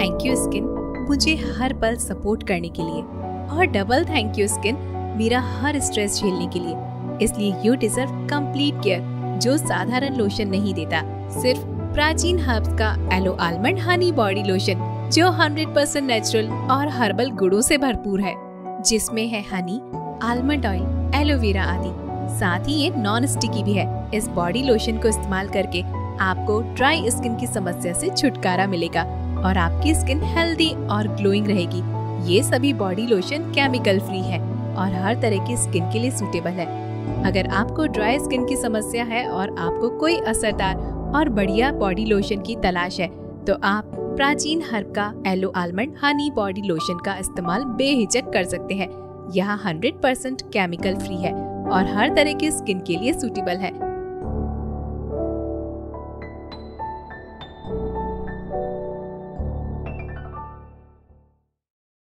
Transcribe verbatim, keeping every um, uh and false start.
Thank you skin मुझे हर पल support करने के लिए, और डबल थैंक यू स्किन मेरा हर स्ट्रेस झेलने के लिए। इसलिए यू डिजर्व कंप्लीट केयर जो साधारण लोशन नहीं देता। सिर्फ प्राचीन हर्ब्स का aloe almond honey body lotion जो हंड्रेड परसेंट नेचुरल और हर्बल गुणों से भरपूर है, जिसमें है हनी, आलमंड ऑयल, एलोवेरा आदि। साथ ही ये नॉन स्टिकी भी है। इस बॉडी लोशन को इस्तेमाल करके आपको ड्राई स्किन की समस्या से छुटकारा मिलेगा और आपकी स्किन हेल्दी और ग्लोइंग रहेगी। ये सभी बॉडी लोशन केमिकल फ्री है और हर तरह की स्किन के लिए सूटेबल है। अगर आपको ड्राई स्किन की समस्या है और आपको कोई असरदार और बढ़िया बॉडी लोशन की तलाश है, तो आप प्राचीन हर्ब का aloe almond honey body lotion का इस्तेमाल बेहिचक कर सकते हैं। यह हंड्रेड परसेंट केमिकल फ्री है और हर तरह की स्किन के लिए सूटेबल है।